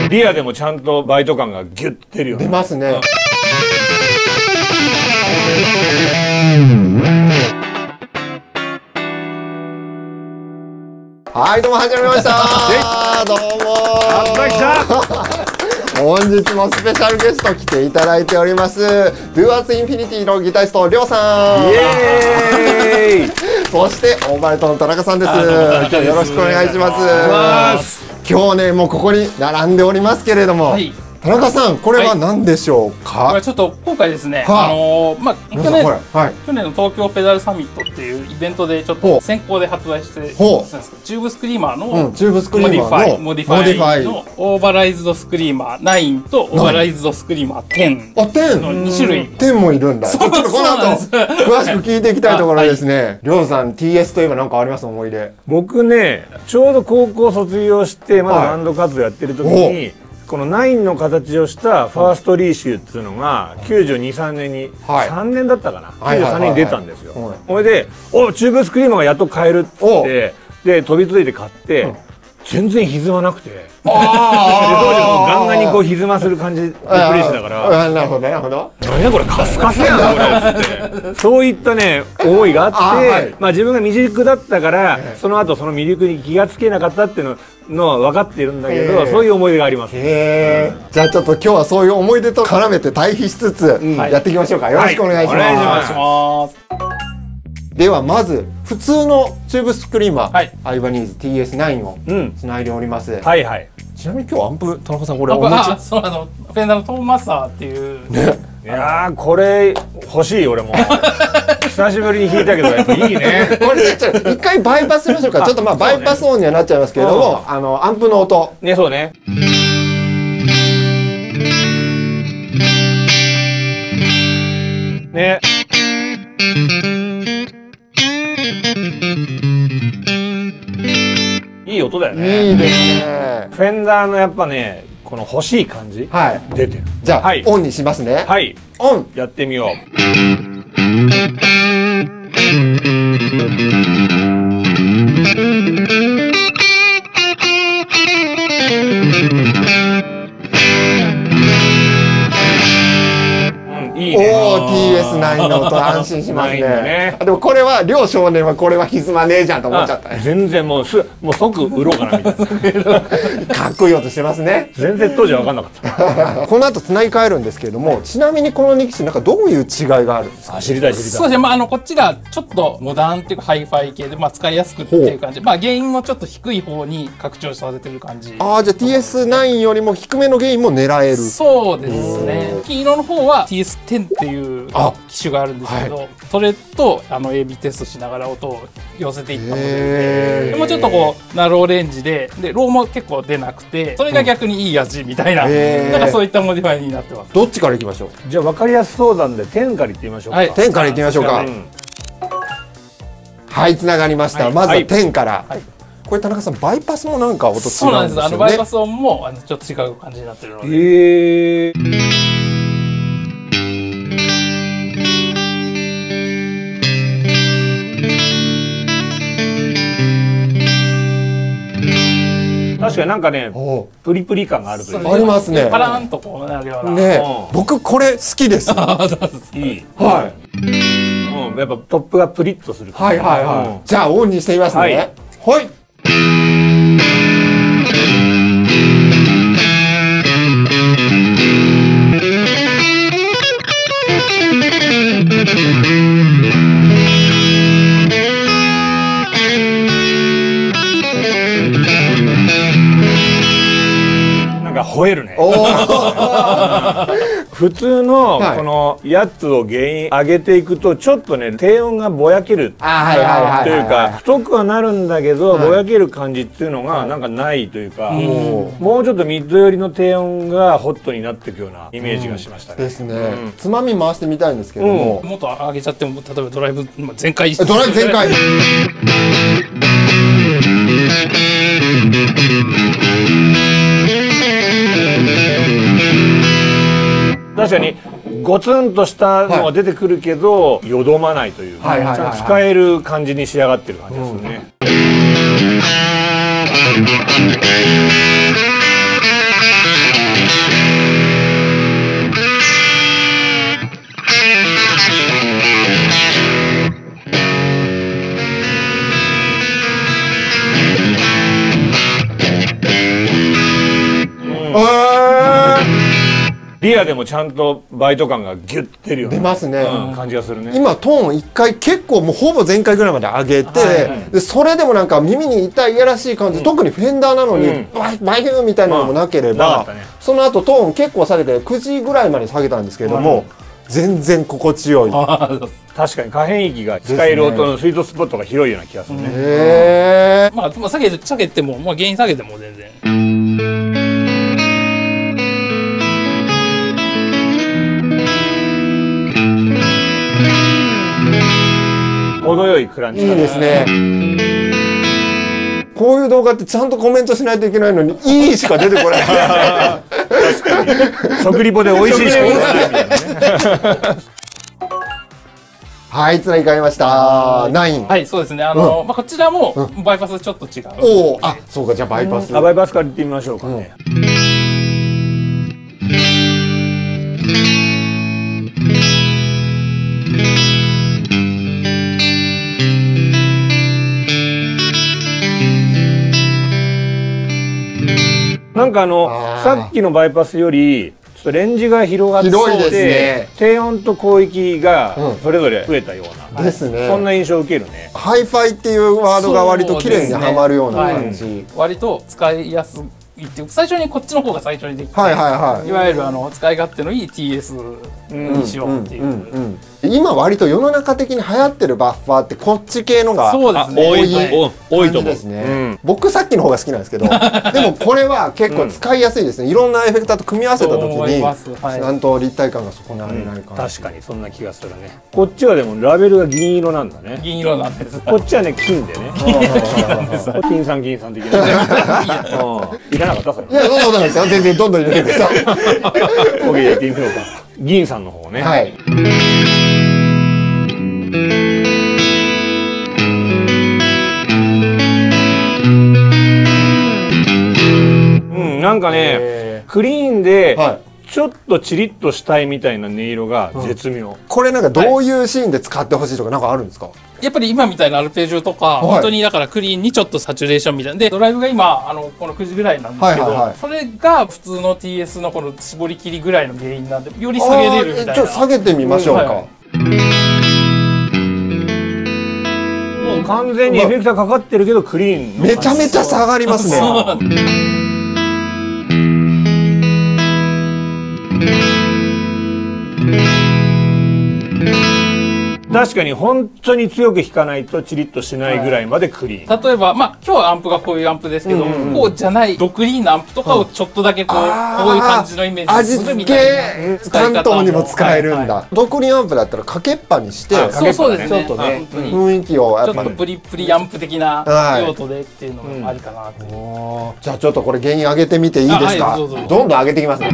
リアでもちゃんとバイト感がギュッと出るよね。 出ますね。はい、どうも始まりました。どうも。本日もスペシャルゲスト来ていただいております。Do As Infinity のギタリストりょうさん。イエーイ。そしてオーバーライトの田中さんです。今日よろしくお願いします。今日ね、もうここに並んでおりますけれども。はい、田中さん、これは何でしょうか。 これちょっと今回ですね、去年の東京ペダルサミットっていうイベントでちょっと先行で発売してチューブスクリーマーのモディファイのオーバーライズドスクリーマー9とオーバーライズドスクリーマー10の2種類。 10もいるんだ。ちょっとこの後詳しく聞いていきたいところですね。りょうさん、 TS といえば何かあります？思い出。 僕ね、ちょうど高校卒業してまだバンド活動やってる時に、この9の形をしたファーストリーシューっていうのが92、3年に、3年だったかな、93年に出たんですよ。それで「おチューブスクリーマーがやっと買える」ってで飛びついて買って全然歪まなくて、当時もガンガンにこう歪ませる感じでプレイしてたから、 なるほどなるほど、 何やこれカスカスやんこれってそういったね思いがあって、まあ自分が未熟だったからその後その魅力に気がつけなかったっていうのは分かっているんだけど、そういう思い出があります。 じゃあちょっと今日はそういう思い出と絡めて対比しつつやっていきましょうか。よろしくお願いします。ではまず普通のチューブスクリーマー、アイバニーズ TS9 をつないでおります。はいはい。ちなみに今日アンプ田中さんこれお持ち？ そう、フェンダーのトーンマスターっていうね。 いやーこれ欲しい俺も。久しぶりに弾いたけどやっぱいいね。 これ一回バイパスしましょうか。ちょっとまあバイパス音にはなっちゃいますけれども、アンプの音ね。そうね。ね。いい音だよね。 いいですね。 フェンダーのやっぱねこの欲しい感じ出てる。 じゃあオンにしますね。 はい、オンやってみよう。いいね。 TS9 の音安心しますね。でもこれは両少年はこれは歪まねえじゃんと思っちゃった。 全然もう即売ろうかなみたいな。 かっこいい音してますね。 全然当時は分かんなかった。 この後つなぎ替えるんですけれども、ちなみにこの2機種なんかどういう違いがあるんですか？ 知りたい知りたい。 そうですね。こっちがちょっとモダンっていうかハイファイ系で使いやすくっていう感じ。ゲインもちょっと低い方に拡張されてる感じ。 じゃあ TS9 よりも低めのゲインも狙える。 そうですね。黄色の方は TS10 っていう機種があるんですけど、それとAB テストしながら音を寄せていったもので、もうちょっとこうナローレンジでローも結構出なくて、それが逆にいい味みたいな、なんかそういったモディファイになってます。 どっちからいきましょう？ じゃあ分かりやすそうなんで10からいってみましょうか。 10からいってみましょうか。はい、つながりました。まずは10から。これ田中さんバイパスもなんか音違うんですよね。そうなんです。 バイパス音もちょっと違う感じになってるので。 確かになんかねプリプリ感があるというか。 ありますね。 パラーンとこうなるような。 ね、僕これ好きです。いい。 はい。やっぱトップがプリッとする。 はいはいはい。じゃあオンにしてみますね。はい。 吠えるね。普通のこのやつを原因上げていくとちょっとね低音がぼやけるというか太くはなるんだけどぼやける感じっていうのがなんかないというか、もうちょっとミッド寄りの低音がホットになっていくようなイメージがしましたね。 ですね。つまみ回してみたいんですけども、 もっと上げちゃっても例えばドライブ全開。 ドライブ全開。 確かにゴツンとしたのが出てくるけど、よどまないというか、ちゃんと使える感じに仕上がってる感じですよね。 リアでもちゃんとバイト感がギュッて出るような出ますね、 感じがするね。 今トーン1回結構もうほぼ全開ぐらいまで上げて、でそれでもなんか耳に痛いいやらしい感じ、特にフェンダーなのにバイフみたいなのもなければ、その後トーン結構下げて9時ぐらいまで下げたんですけれども、全然心地よい。 確かに可変域が使える音のスイートスポットが広いような気がするね。 まあ下げても、まあ、原因下げても全然。 程よいクランチ。 いいですね。こういう動画ってちゃんとコメントしないといけないのに、いいしか出てこない。 確かに。食リポで美味しいしか言わないみたいなね。 はい、つらい買いました。9。 はい、そうですね。まあこちらもバイパスちょっと違う。 おお、あ、そうか、じゃあバイパス。 バイパスから行ってみましょうかね。なんかさっきのバイパスよりちょっとレンジが広がって広いですね。 低音と広域がそれぞれ増えたような、 ですね。 そんな印象を受けるね。 ハイファイっていうワードが割と綺麗にはまるような感じ。 割と使いやすいっていう、最初にこっちの方が最初にできて、 はいはいはい。 いわゆる使い勝手のいい TS にしようっていう。 今割と世の中的に流行ってるバッファーってこっち系のがそうですね、 多いと思うですね。僕さっきの方が好きなんですけど、でもこれは結構使いやすいですね。いろんなエフェクターと組み合わせた時にちゃんと立体感が損なわれないかな。 確かにそんな気がするね。こっちはでもラベルが銀色なんだね。 銀色なんです。 こっちはね金でね。金さん的な。いらなかったそれ。 いや、そうなんですよ。全然どんどん入れてください。 オッケー、やってみようか。銀さんの方ね。 はい。 なんかね、クリーンでちょっとチリッとしたいみたいな音色が絶妙。 これなんかどういうシーンで使ってほしいとかなんかあるんですか？ やっぱり今みたいなアルペジオとか、本当にだからクリーンにちょっとサチュレーションみたいなで、ドライブが今この9時ぐらいなんですけど、それが普通の TS のこの絞り切りぐらいの原因なんで、より下げれるみたいな。 ちょっと下げてみましょうか。もう完全にエフェクターかかってるけどクリーン。 めちゃめちゃ下がりますね。 確かに本当に強く弾かないとチリッとしないぐらいまでクリーン。 例えばまあ今日はアンプがこういうアンプですけど、こうじゃないドクリーンなアンプとかをちょっとだけこういう感じのイメージするみたいな使い方も。 関東にも使えるんだ。ドクリーンアンプだったらかけっぱにして、 そうですね。 ちょっとね雰囲気をちょっとプリプリアンプ的な用途でっていうのもありかなと。 じゃあちょっとこれ原因上げてみていいですか？どんどん上げていきますね。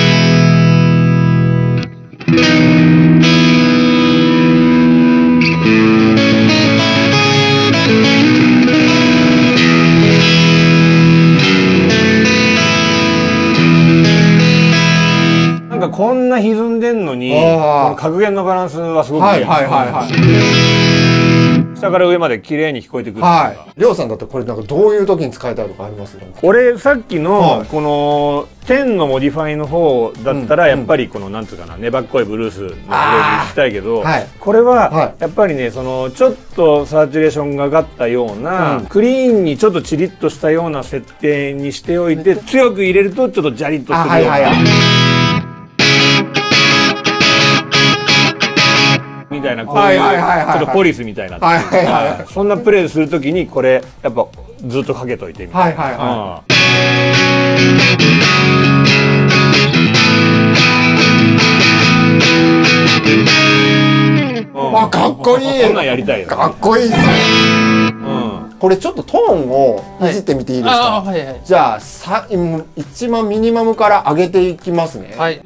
なんかこんな歪んでんのに、この格言のバランスはすごくいい。下から上まで綺麗に聞こえてくる。 りょうさんだったらこれなんかどういう時に使いたいとかあります？ 俺さっきのこの10のモディファイの方だったらやっぱりこのなんつうかな粘っこいブルースのフレーズ聞きたいけど、これはやっぱりねそのちょっとサーチュレーションが上がったようなクリーンにちょっとチリッとしたような設定にしておいて、強く入れるとちょっとジャリッとするような。みたいなこういうちょっとポリスみたいなそんなプレイするときにこれやっぱずっとかけといてみたいな。 かっこいい。 こんなんやりたいよ。 かっこいいですね。これちょっとトーンをいじってみていいですか？じゃあ一番ミニマムから上げていきますね。はい。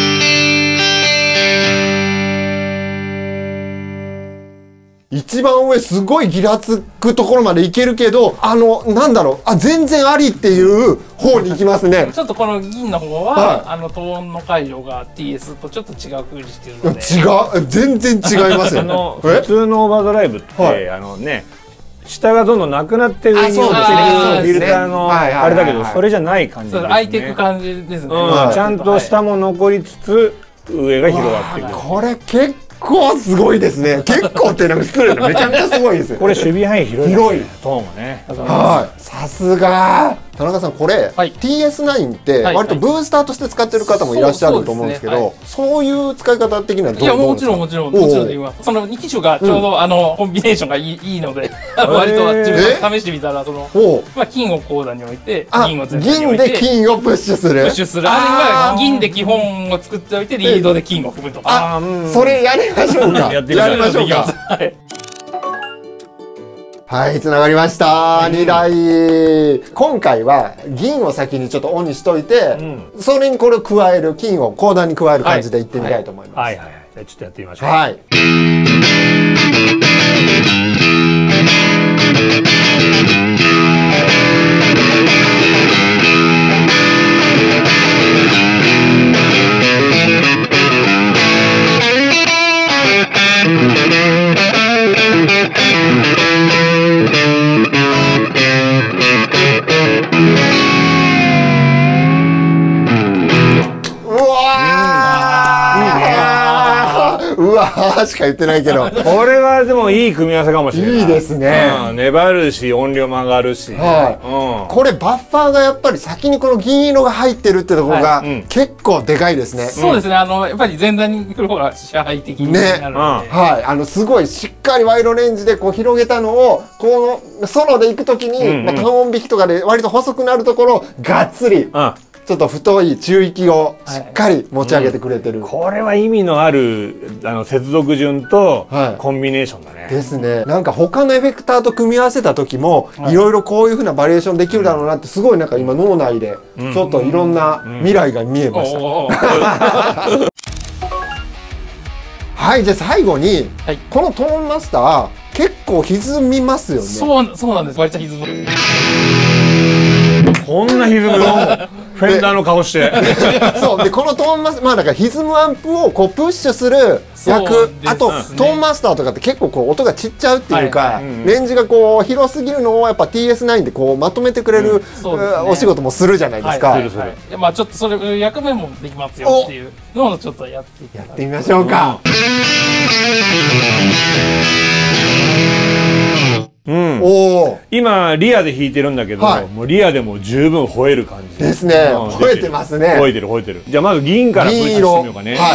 一番上上すごいギラつくところまでいけるけど、なんだろう、全然ありっていう方に行きますね。 ちょっとこの銀の方は、トーンの解除が TS とちょっと違う風にしてるので。 全然違いますよ。 普通のオーバードライブって、下がどんどんなくなって上に落ちてくるフィルターのあれだけど、それじゃない感じですね。 開いていく感じですね。 ちゃんと下も残りつつ上が広がってくる。 これ結構すごいですね。結構ってなんか失礼な、めちゃめちゃすごいですよ。 これ守備範囲広いトーンがね。 はい、さすが。田中さん、これ TS9 って割とブースターとして使ってる方もいらっしゃると思うんですけど、そういう使い方的にはどうですか？ いや、もちろんできます。その2機種がちょうどコンビネーションがいいので、割と自分で試してみたら、金をコーダに置いて、銀を全体に置いて、 銀で金をプッシュする。 あるいは銀で基本を作っておいて、リードで金を踏むとか。 それやりましょうか。やりましょうか。はい、つながりました。2台。今回は銀を先にちょっとオンにしといて、それにこれを加える、金をコーダーに加える感じでいってみたいと思います。 はいはいはい。じゃあちょっとやってみましょう。 はい。うわーしか言ってないけど、 これはでもいい組み合わせかもしれない。 いいですね。 粘るし音量も上がるし。 これバッファーがやっぱり先にこの銀色が入ってるってところが結構でかいですね。 そうですね。やっぱり前段に来る方が支配的になるので、 はい、すごいしっかりワイドレンジでこう広げたのをこのソロで行くときに単音弾きとかで割と細くなるところがっつり。ちょっと太い中域をしっかり持ち上げてくれてる、 これは意味のある接続順とコンビネーションだね。 ですね。なんか他のエフェクターと組み合わせた時もいろいろこういうふうなバリエーションできるだろうなって、すごいなんか今脳内でちょっといろんな未来が見えました。はい、じゃあ最後にこのトーンマスター結構歪みますよね。 そうなんです。割と歪む。 こんな歪むのフェンダーの顔してそうで、このトーンマス、だから歪むアンプをこうプッシュする役、あとトーンマスターとかって結構こう音がちっちゃうっていうか、レンジがこう広すぎるのをやっぱ TS9 でこうまとめてくれるお仕事もするじゃないですか。 ちょっとそれ役目もできますよっていうのをちょっとやってみましょうか。 今リアで弾いてるんだけど、もうリアでも十分吠える感じですね。吠えてますね。 吠えてる。じゃあまず銀からプッシュしてみようかね。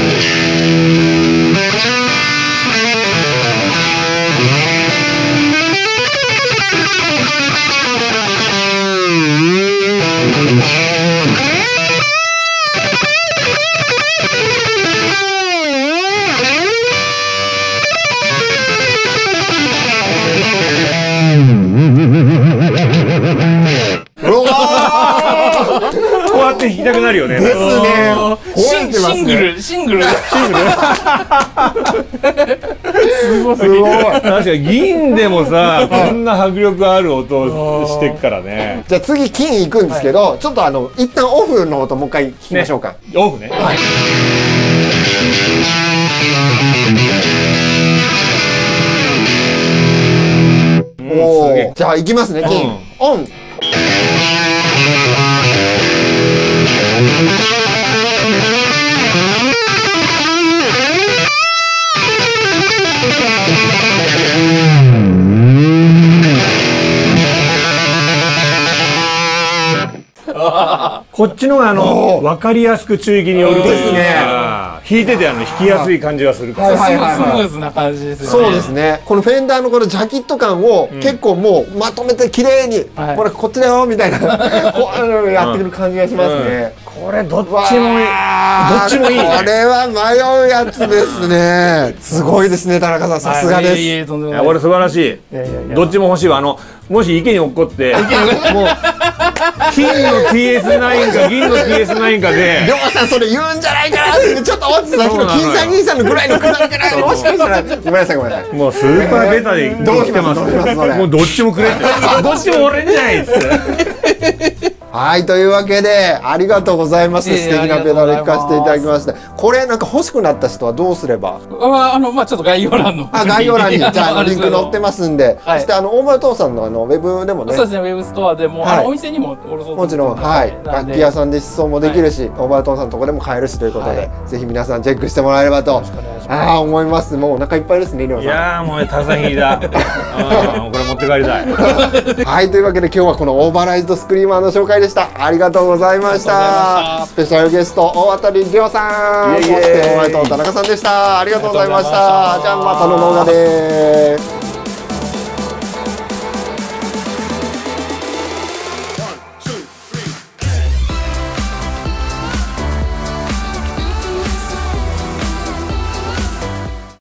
こうやって弾きたくなるよね。 ですね。 シングル。すごい。 確かに銀でもさ、こんな迫力ある音をしてっからね。 じゃあ次金いくんですけど、ちょっと一旦オフの音もう一回聞きましょうか。 オフね。はい。 じゃあいきますね、金。オン。 こっちのが分かりやすく中域によるというか、弾いてて弾きやすい感じがするから、 スムーズな感じですよね。 そうですね。このフェンダーのこのジャケット感を結構もうまとめて綺麗に、これこっちだよみたいなやってくる感じがしますね。 これどっちもいい。どっちもいい。 これは迷うやつですね。すごいですね、田中さん、さすがです。 これ素晴らしい。どっちも欲しいわ。もし池に落っこってもう金の TS9 か銀の TS9 かでりょうさんそれ言うんじゃないかなってちょっと思ってたけど、金さん銀さんのぐらいのくだりからもしかしたらごめんなさいごめんなさい。 もうスーパーベタで来てます。もうどっちもくれってどっちも俺んじゃないっつってはい、というわけでありがとうございます。素敵なペダル弾かせていただきまして、これなんか欲しくなった人はどうすれば？ まあちょっと概要欄の概要欄にじゃあリンク載ってますんで、そして大丸父さんのウェブでもね、 そうですね、ウェブストアでもお店にももちろん楽器屋さんで試奏もできるし、大丸父さんのとこでも買えるしということで、ぜひ皆さんチェックしてもらえればと思います。もうお腹いっぱいですね、りょうさん。 いやーもうたさひだこれ持って帰りたい。 はい、というわけで今日はこのオーバーライズドスクリーマーの紹介でした。ありがとうございました。スペシャルゲスト大当りりょうさん、そして大前と田中さんでした。ありがとうございました。じゃあまたの動画です。